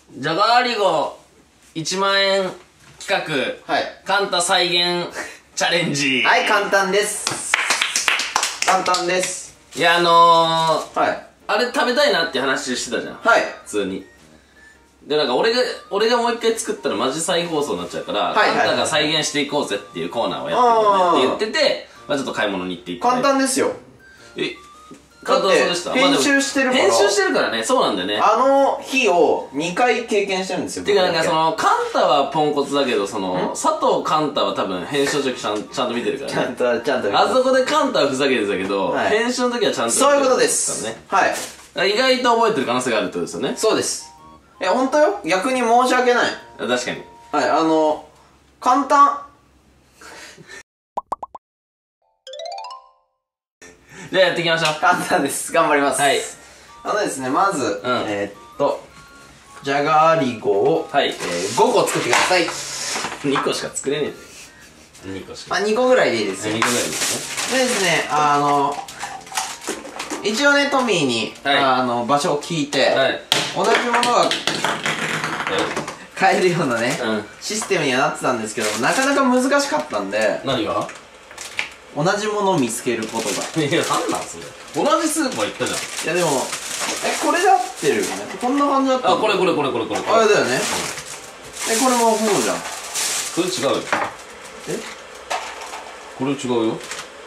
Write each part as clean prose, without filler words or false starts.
じゃがアリゴ1万円企画、 はい。 カンタ再現チャレンジ。 はい、簡単です。簡単です。 いやはい。 あれ食べたいなって話してたじゃん。 はい。 普通に。で、なんか俺がもう一回作ったらマジ再放送になっちゃうから、 はいはいはい、 カンタが再現していこうぜっていうコーナーをやっていこうねって言ってて、まあちょっと買い物に行っていって。 簡単ですよ。 簡単そうでした。 編集してるから。 編集してるからね、そうなんだよね。 あの日を2回経験してるんですよ。 てかなんかその、カンタはポンコツだけど、その、佐藤カンタは多分編集の時ちゃんと見てるからね。 ちゃんと。 あそこでカンタはふざけてたけど、 はい、 編集の時はちゃんと。 そういうことです。 ね。 はい。 意外と覚えてる可能性があるってことですよね。 そうです。いや、ほんとよ。逆に申し訳ない。 確かに。 はい、簡単。 じゃあやっていきましょう。 簡単です。頑張ります。はい。ですね、まず、じゃがりごを、5個作ってください。 2個しか作れねえで。2個しか。 2個ぐらいでいいですよ。 2個ぐらいですね。でですね、一応ね、トミーに、場所を聞いて、同じものが買えるようなね、システムにはなってたんですけど、なかなか難しかったんで。 何が？ 同じものを見つけることが。 いや、なんなんそれ。同じスーパー行ったじゃん。 いやでも、これで合ってるよね。こんな感じだった。 あ、これ。あれだよね。 これもそうじゃん。 それ違うよ。これ違うよ。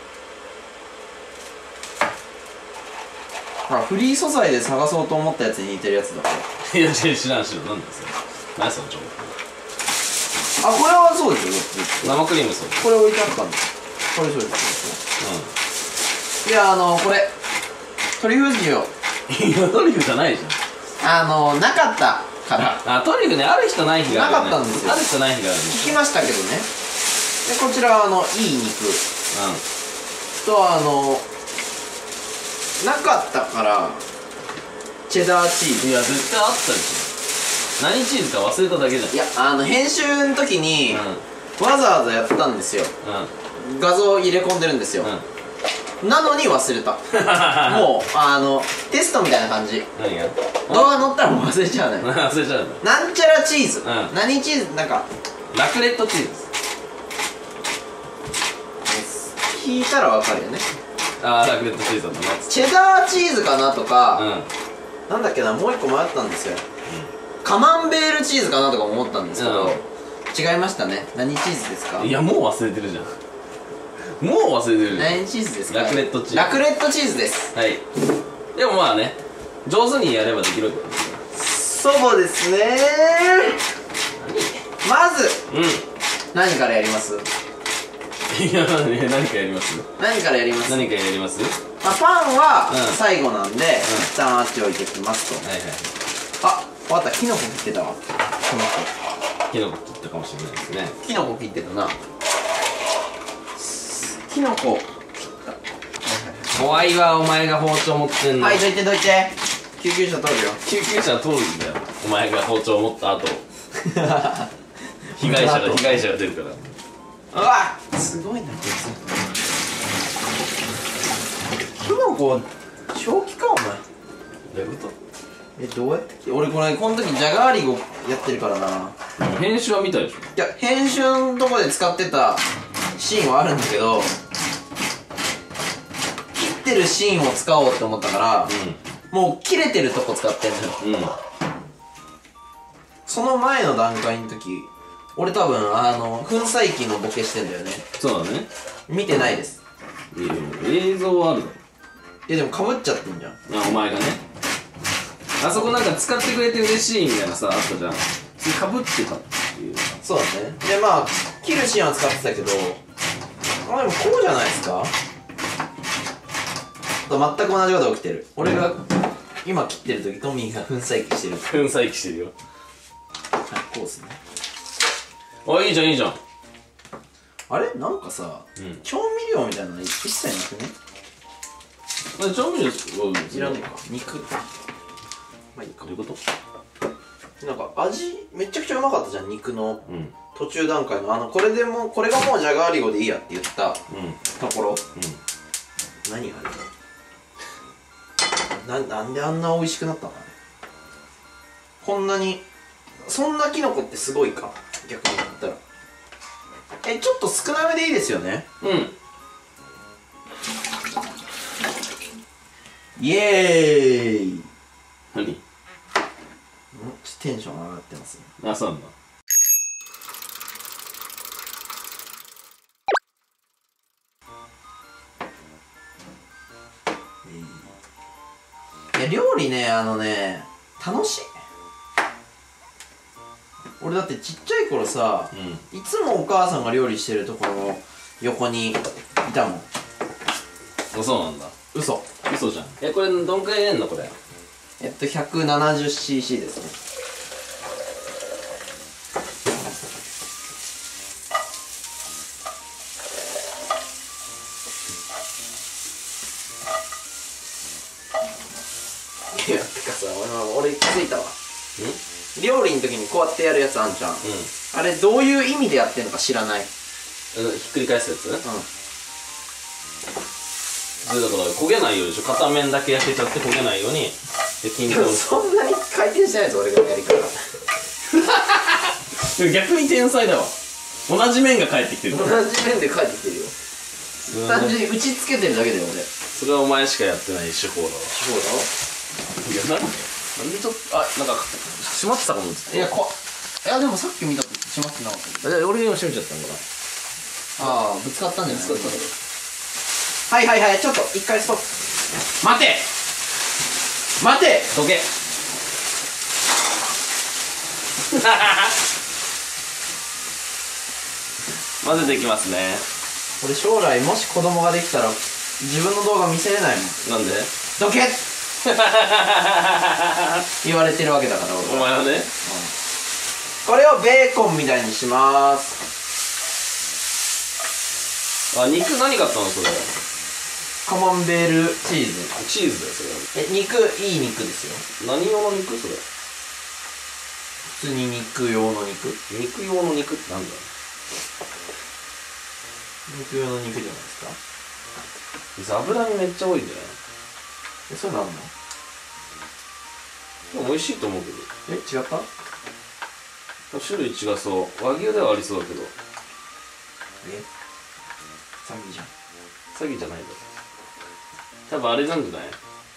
ほら、フリー素材で探そうと思ったやつに似てるやつだから。 いや、知らん。なんですよ。何その情報。あ、これはそうですよ。 生クリームそう。 これ置いてあったんです。これそうです。いや、これトリュフ塩。 いや、トリュフじゃないじゃん。なかったから。 あ、トリュフね、ある日とない日がある、ね。 なかったんですよ。 ある日とない日がある。 聞きましたけどね。で、こちらいい肉。となかったから、チェダーチーズ。 いや、絶対あったでしょ。何チーズか忘れただけじゃん。 いや、編集の時に、わざわざやったんですよ。画像入れ込んでるんですよ。なのに忘れた。もう、テストみたいな感じ。 何が？ 動画載ったらもう忘れちゃうね。 忘れちゃうんだ。 なんちゃらチーズ。何チーズ？なんか、 ラクレットチーズです。 聞いたらわかるよね。 あー、ラクレットチーズだったね。 チェダーチーズかなとか、なんだっけな、もう一個迷ったんですよ。カマンベールチーズかなとか思ったんですけど、違いましたね。何チーズですか？ いや、もう忘れてるじゃん。もう忘れてるじゃん。 何チーズですか？ ラクレットチーズ。 ラクレットチーズです。 はい。でもまあね、上手にやればできるってことですよ。そうですねー。まず、何からやります？ いや、何かやります？ 何からやります？ 何かやります？ まあ、パンは最後なんで、一旦あっち置いてきますと。あ、わかった。キノコ切ってたわ。 キノコ切ったかもしれないですね。 キノコ切ってたな。キノコ切った。 怖いわ、お前が包丁持ってんの。 はい、どいて。救急車通るよ。 救急車通るんだよ、お前が包丁持った後。被害者が出るから。 うわっ、すごいなこいつ。キノコ正気かお前。 どういうこと？ どうやって俺この時ジャガーリゴやってるからな。 編集は見たでしょ？ いや、編集のとこで使ってたシーンはあるんだけど、切ってるシーンを使おうって思ったから、もう切れてるとこ使ってんのよ。その前の段階の時、俺多分粉砕機のボケしてんだよね。 そうだね。 見てないです。 映像はあるだろ。 いやでもかぶっちゃってんじゃん。 お前がね、あそこなんか使ってくれて嬉しいみたいなさ、あったじゃん。それかぶってたっていう。 そうだね。でまあ切るシーンは使ってたけど、でもこうじゃないですか。全く同じことが起きてる。俺が今切ってる時、トミーが粉砕機してる。 粉砕機してるよ。 はい、こうですね。 あ、いいじゃん。 あれなんかさ、調味料みたいなの一切なくね？ 調味料いらねえか。肉。まあいいか。 どういうこと？ なんか味めちゃくちゃうまかったじゃん、肉の途中段階のこれがもうジャガーリゴでいいやって言ったところ。何がある？なんであんな美味しくなったの？こんなにそんなキノコってすごいか、逆に言ったら。ちょっと少なめでいいですよね。 うん。 イエーイ。 何？ ちょっとテンション上がってますね。 あ、そうなんだ。 いや、料理ね、楽しい。俺だってちっちゃい頃さ、いつもお母さんが料理してるところの横にいたもん。 そうなんだ。 嘘じゃん。これどんくらい入れんのこれ。 170cc ですね。いや、てかさ、俺気づいたわ。料理の時にこうやってやるやつあんじゃん。あれどういう意味でやってんのか知らない。 ひっくり返すやつ？だから焦げないようにでしょ。片面だけ焼けちゃって焦げないように。で、均等に。 そんなに回転してないぞ、俺がやり方。 逆に天才だわ。同じ面が返ってきてる。 同じ面で返ってきてるよ。単純に打ちつけてるだけだよ、俺。 それはお前しかやってない手法だわ。 手法だろ。 いや、なんでちょっと、なんか閉まってたかも。 いやでもさっき見た時閉まってなかった。 俺が今閉めちゃったんだな。 ああ、ぶつかったんじゃない？ぶつかった。はいはいはい、ちょっと一回ストップ。待てどけ。混ぜていきますね。 俺将来もし子供ができたら自分の動画見せれないもん。 なんで？ どけ言われてるわけだから俺は。 お前はね、 これをベーコンみたいにしまーす。 あ、肉何買ったのそれ？ カマンベールチーズ。 チーズだよそれ。 肉、いい肉ですよ。 何用の肉それ？ 普通に肉用の肉。 肉用の肉ってなんだよ。 肉用の肉じゃないですか。 脂身めっちゃ多いんだよね。 そうなんの？ でも美味しいと思うけど。 違った？ 種類違そう。和牛ではありそうだけど。 詐欺じゃん。 詐欺じゃないだろ。多分あれなんじゃない？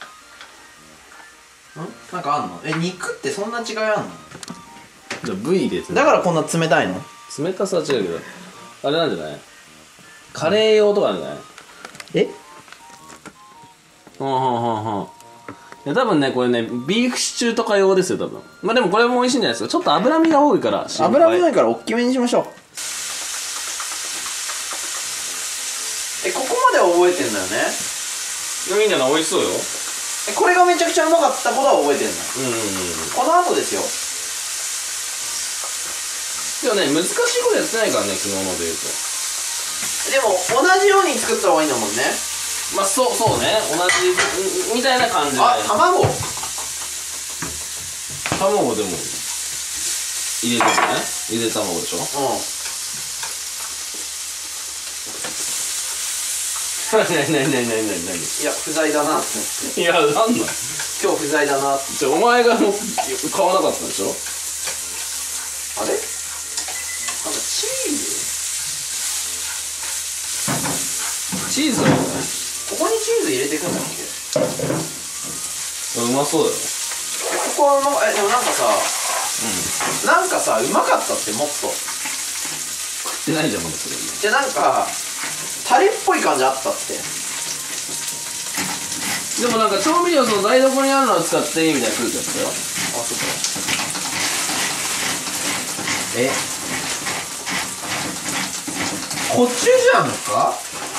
なんかあんの？肉ってそんな違いあんの？ じゃあ部位でだからこんな冷たいの？ 冷たさは違うけど、あれなんじゃない？カレー用とかなんじゃない？いや多分ね、これね、ビーフシチューとか用ですよ、多分。まあでもこれも美味しいんじゃないですか。ちょっと脂身が多いから。 脂身多いから大きめにしましょう。ここまでは覚えてんだよね。 いいんじゃない？美味しそうよ。 これがめちゃくちゃうまかったことは覚えてんだ。この後ですよ。 でもね、難しいことやってないからね、昨日ので言うと。 でも同じように作った方がいいんだもんね。 まあそうね、同じみたいな感じで。 卵でも入れてね。ゆで卵でしょ。何いや、不在だなって。 いや、なんなん今日不在だなって。 お前がもう買わなかったでしょ。 あれ？なんかチーズだよね。ここにチーズ入れてくんだっけ？ うまそうだよ。 ここのでもなんかさ、うまかったってもっと。 食ってないじゃんまだそれ。 じゃなんかタレっぽい感じあったって。 でもなんか調味料その台所にあるのを使っていいみたいな空気だったよ。 そうか。コチュジャンか？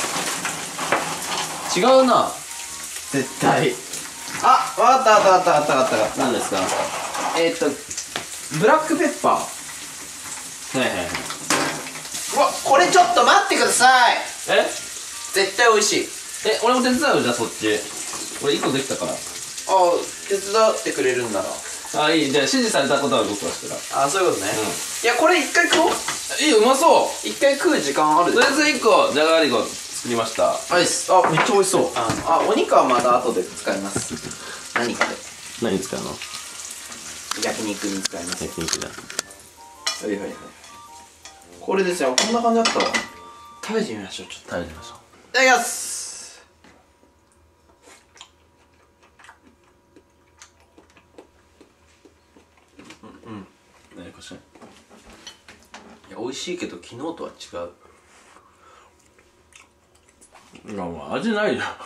違うな絶対。あ、わかった。 何ですか？ ブラックペッパー。 はい。 うわ、これちょっと待ってください。絶対美味しい。 俺も手伝うよ。じゃあそっち。俺1個できたから。 手伝ってくれるんなら。 いい。じゃあ指示されたことは僕はしてた。 そういうことね。いや、これ一回食おう。 うまそう。 一回食う時間ある。 とりあえず1個じゃがりこ作りました。 めっちゃ美味しそう。お肉はまだ後で使います。何かで。 何使うの？ 焼肉に使います。 焼肉だ。 はいはいはい。これですよ、こんな感じだったわ。食べてみましょう。ちょっと食べてみましょう。 いただきます。 何かしら。 いや、美味しいけど昨日とは違う。 いや、もう味ないじゃん。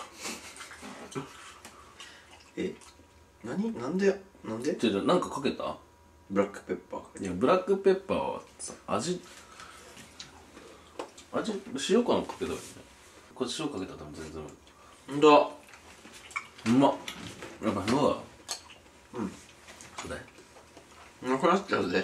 え、なんでなんかかけた？ ブラックペッパー。 いや、ブラックペッパーはさ、塩かなんかかけたらいいね。これ塩かけたら多分全然ほんとうまっ。やっぱそうだ。 うんそうだよ。 なくなっちゃうぜ。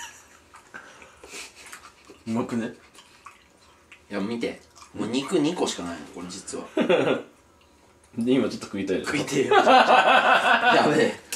うまくね。 いや、見て、もう肉2個しかないのこれ実は。 で、今ちょっと食いたい。 食いてえよ。やべえ。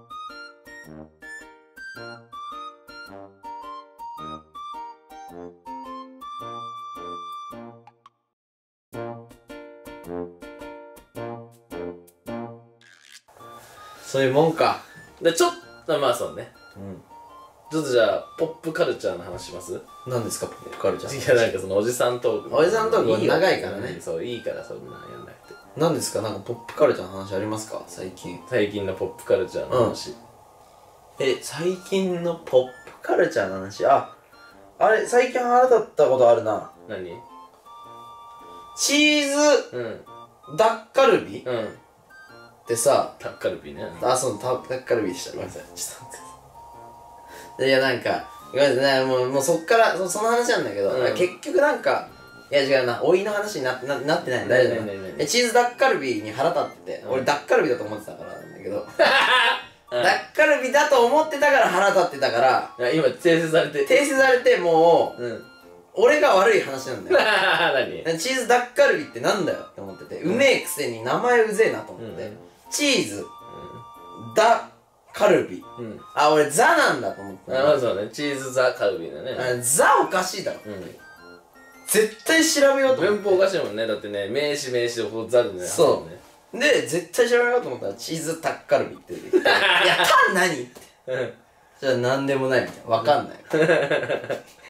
そういうもんか。 で、ちょっと、まあそうね。ちょっとじゃあ、ポップカルチャーの話します？ 何ですか、ポップカルチャー。 いや、なんかそのおじさんトーク。 おじさんトークいいよ長いからね。 そう、いいからそんなやんなくて。 何ですか、なんかポップカルチャーの話ありますか、最近。 最近のポップカルチャーの話。 最近のポップカルチャーの話。あれ、最近腹立ったことあるな。 何？ チーズダッカルビってさ、 タッカルビね。 そう、ダッカルビでした。ごめんなさい。ちょっと待って。いや、なんか、ごめんなさい。もうそっから、その話なんだけど、結局なんか、いや違うな、おいの話になってないんだ。大丈夫。チーズダッカルビに腹立ってて、俺ダッカルビだと思ってたからなんだけど、ダッカルビだと思ってたから腹立ってたから、 いや、今訂正されて、 もう、俺が悪い話なんだよ。 何？ チーズダッカルビってなんだよって思ってて、うめえくせに名前うぜえなと思って、チーズダカルビ、俺ザなんだと思って。 まあそうね、チーズザカルビだね。 ザおかしいだろ。絶対調べようと思って。 文法おかしいもんね。だってね、名詞でザでね。 そうで、絶対調べようと思ったらチーズタッカルビって出てきて、いや、タン何って。じゃあ何でもないみたいな。わかんない。